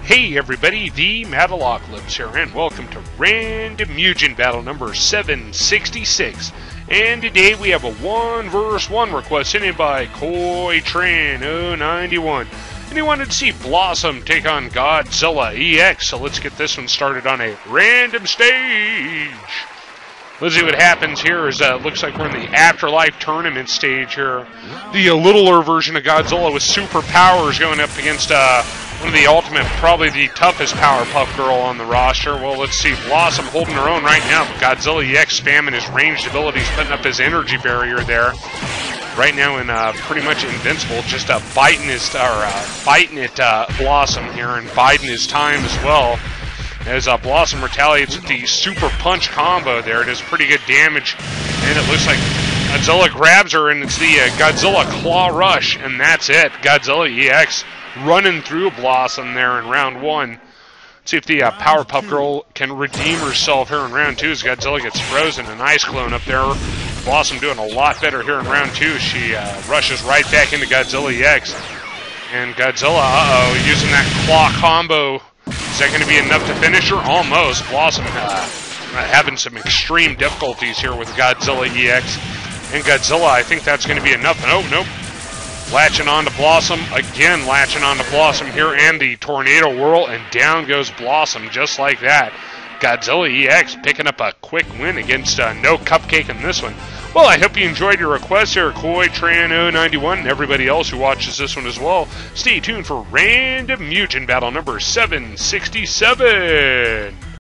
Hey everybody, TheMattalocalypse here, and welcome to Random Mugen Battle number 766. And today we have a 1 vs 1 request sent in by Tran091. And he wanted to see Blossom take on Godzilla EX, so let's get this one started on a random stage. Let's see what happens here. Looks like we're in the Afterlife tournament stage here. The littler version of Godzilla with superpowers going up against one of the ultimate, probably the toughest Powerpuff Girl on the roster. Well, let's see. Blossom holding her own right now, but Godzilla EX spamming his ranged abilities, putting up his energy barrier there. Right now in pretty much invincible, just biting it Blossom here and biding his time as well. As Blossom retaliates with the super punch combo there. It does pretty good damage, and it looks like Godzilla grabs her, and it's the Godzilla Claw Rush, and that's it. Godzilla EX running through Blossom there in round 1. Let's see if the Powerpuff Girl can redeem herself here in round 2 as Godzilla gets frozen. An Ice Clone up there. Blossom doing a lot better here in round 2. She rushes right back into Godzilla EX. And Godzilla, using that claw combo. Is that going to be enough to finish her? Almost. Blossom having some extreme difficulties here with Godzilla EX. And Godzilla, I think that's going to be enough. Nope. Latching on to Blossom. Again, latching on to Blossom here. And the Tornado Whirl. And down goes Blossom just like that. Godzilla EX picking up a quick win against No Cupcake in this one. Well, I hope you enjoyed your request here, Tran091, and everybody else who watches this one as well. Stay tuned for Random Mugen Battle number 767.